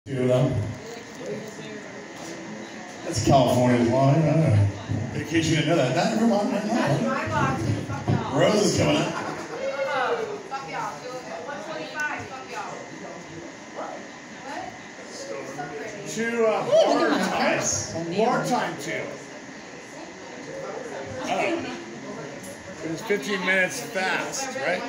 Two of them. That's California's law. In case you didn't know that. Not everyone. That's my law too. Fuck y'all. Rose is coming up. Fuck y'all. 125. Fuck y'all. What? To wartime too. It was 15 minutes fast, right?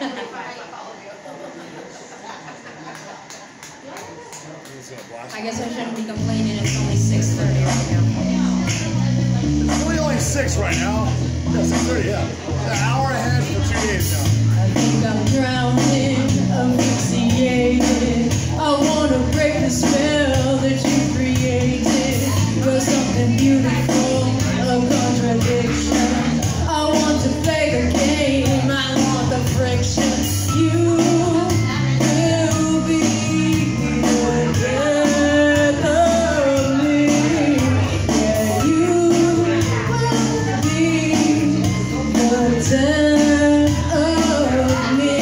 I guess I shouldn't be complaining. It's only 6:30 right now. It's really only 6 right now. Yeah, 6:30, yeah. An hour ahead for 2 days now. I think I'm drowning, asphyxiated. I want to break the spell that you created. You're something beautiful, a contradiction. I want to play the game, I want the friction. You will be the death of me. Yeah, you will be the death of me.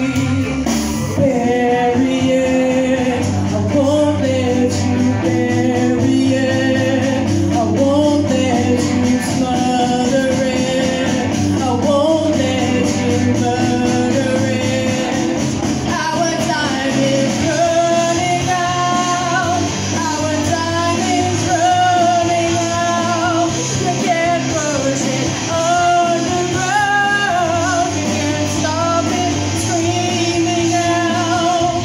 Bury it, I won't let you bury it. I won't let you smother it. I won't let you murder it. Our time is running out. Our time is running out. You can't push it underground. You can't stop it screaming out.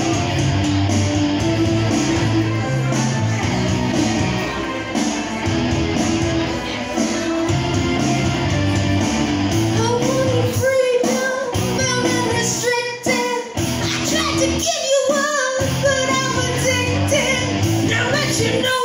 I wanted freedom, felt unrestricted. I tried to give you up, but I'm addicted. Now that you know